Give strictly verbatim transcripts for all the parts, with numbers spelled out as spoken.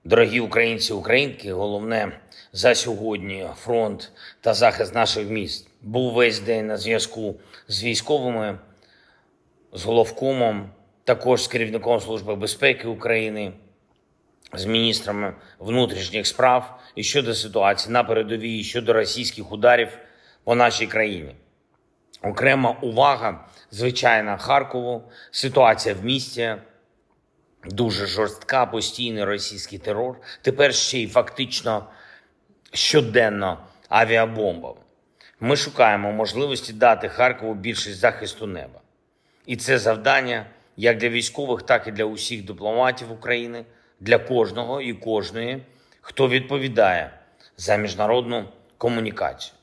Дорогі українці і українки, головне за сьогодні – фронт та захист наших міст. Був весь день на зв'язку з військовими, з головкомом, також з керівником Служби безпеки України, з міністрами внутрішніх справ і щодо ситуації на передовій, і щодо російських ударів по нашій країні. Окрема увага, звичайно, Харкову, ситуація в місті, дуже жорстка, постійний російський терор, тепер ще й фактично щоденно авіабомбами. Ми шукаємо можливості дати Харкову більше захисту неба. І це завдання як для військових, так і для усіх дипломатів України, для кожного і кожної, хто відповідає за міжнародну комунікацію,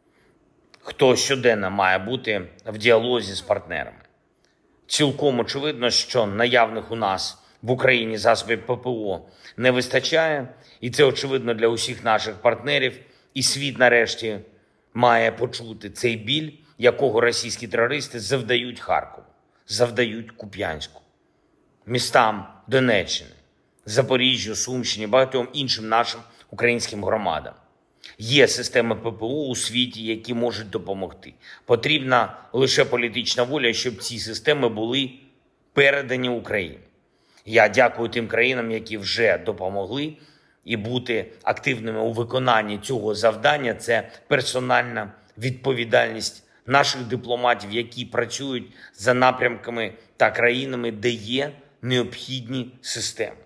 хто щоденно має бути в діалозі з партнерами. Цілком очевидно, що наявних у нас в Україні засобів ППО не вистачає, і це очевидно для усіх наших партнерів, і світ нарешті має почути цей біль, якого російські терористи завдають Харкову, завдають Куп'янську, містам Донеччини, Запоріжжю, Сумщині, багатьом іншим нашим українським громадам. Є системи ППО у світі, які можуть допомогти. Потрібна лише політична воля, щоб ці системи були передані Україні. Я дякую тим країнам, які вже допомогли, і бути активними у виконанні цього завдання – це персональна відповідальність наших дипломатів, які працюють за напрямками та країнами, де є необхідні системи.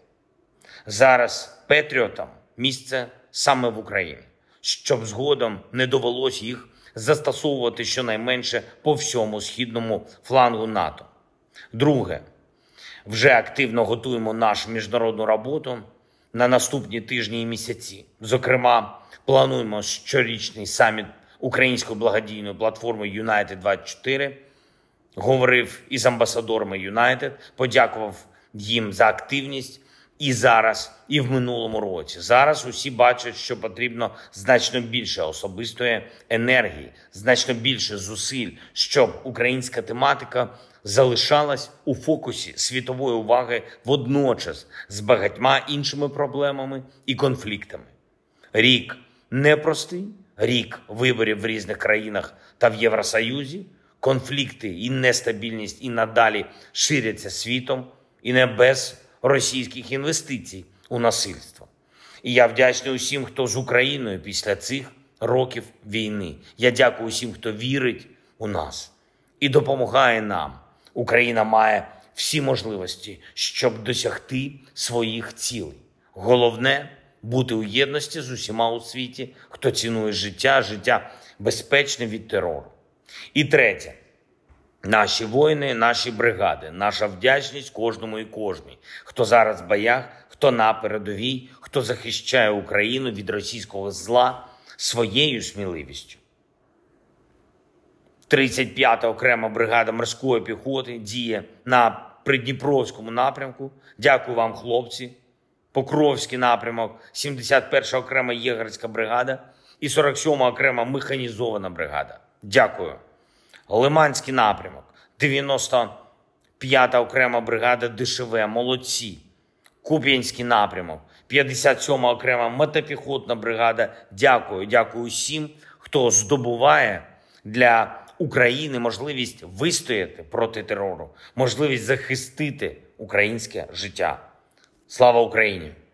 Зараз патріотам місце саме в Україні, щоб згодом не довелось їх застосовувати щонайменше по всьому східному флангу НАТО. Друге. Вже активно готуємо нашу міжнародну роботу на наступні тижні і місяці. Зокрема, плануємо щорічний саміт української благодійної платформи Юнайтед двадцять чотири. Говорив із амбасадорами Юнайтед, подякував їм за активність і зараз, і в минулому році. Зараз усі бачать, що потрібно значно більше особистої енергії, значно більше зусиль, щоб українська тематика залишалась у фокусі світової уваги водночас з багатьма іншими проблемами і конфліктами. Рік непростий, рік виборів в різних країнах та в Євросоюзі, конфлікти і нестабільність і надалі ширяться світом, і не без російських інвестицій у насильство. І я вдячний усім, хто з Україною після цих років війни. Я дякую усім, хто вірить у нас і допомагає нам. Україна має всі можливості, щоб досягти своїх цілей. Головне – бути у єдності з усіма у світі, хто цінує життя, життя безпечне від терору. І третє. Наші воїни, наші бригади, наша вдячність кожному і кожній, хто зараз в боях, хто на передовій, хто захищає Україну від російського зла своєю сміливістю. тридцять п'ята окрема бригада морської піхоти діє на Придніпровському напрямку. Дякую вам, хлопці. Покровський напрямок, сімдесят перша окрема єгерська бригада і сорок сьома окрема механізована бригада. Дякую. Лиманський напрямок, дев'яносто п'ята окрема бригада ДШВ, молодці. Куп'янський напрямок, п'ятдесят сьома окрема мотопіхотна бригада. Дякую, дякую усім, хто здобуває для України можливість вистояти проти терору, можливість захистити українське життя. Слава Україні!